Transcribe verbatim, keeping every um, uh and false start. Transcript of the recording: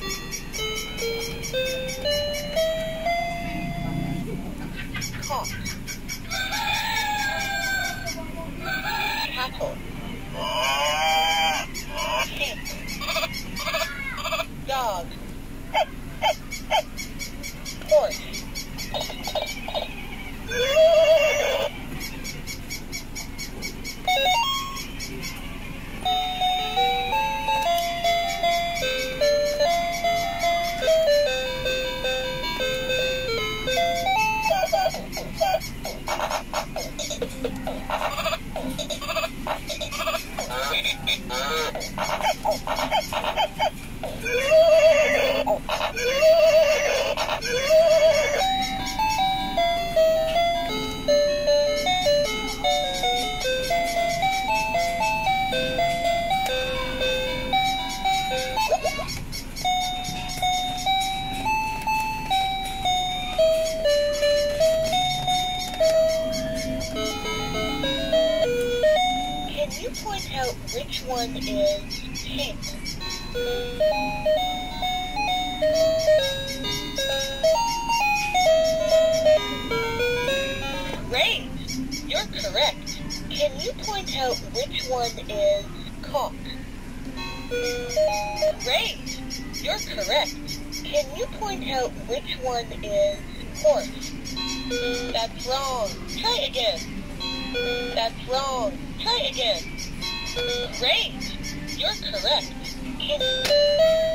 Cock. Cattle. Sheep. Dog. Horse. Can you point out which one is sheep? Great! You're correct. Can you point out which one is cock? Great! You're correct. Can you point out which one is horse? That's wrong. Try again. That's wrong. Try again. Great! You're correct. Can